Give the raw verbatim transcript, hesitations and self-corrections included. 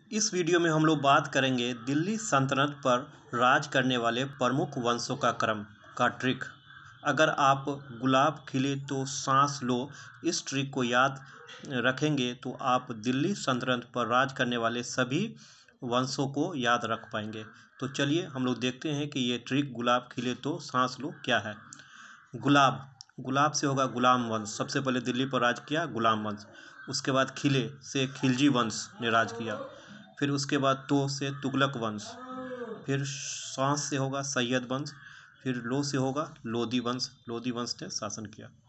इस वीडियो में हम लोग बात करेंगे दिल्ली सल्तनत पर राज करने वाले प्रमुख वंशों का क्रम का ट्रिक। अगर आप गुलाब खिले तो सांस लो इस ट्रिक को याद रखेंगे तो आप दिल्ली सल्तनत पर राज करने वाले सभी वंशों को याद रख पाएंगे। तो चलिए हम लोग देखते हैं कि ये ट्रिक गुलाब खिले तो सांस लो क्या है। गुलाब गुलाब से होगा गुलाम वंश, सबसे पहले दिल्ली पर राज किया गुलाम वंश। उसके बाद खिले से खिलजी वंश ने राज किया। फिर उसके बाद तो से तुगलक वंश। फिर सांस से होगा सैयद वंश। फिर लो से होगा लोधी वंश, लोधी वंश ने शासन किया।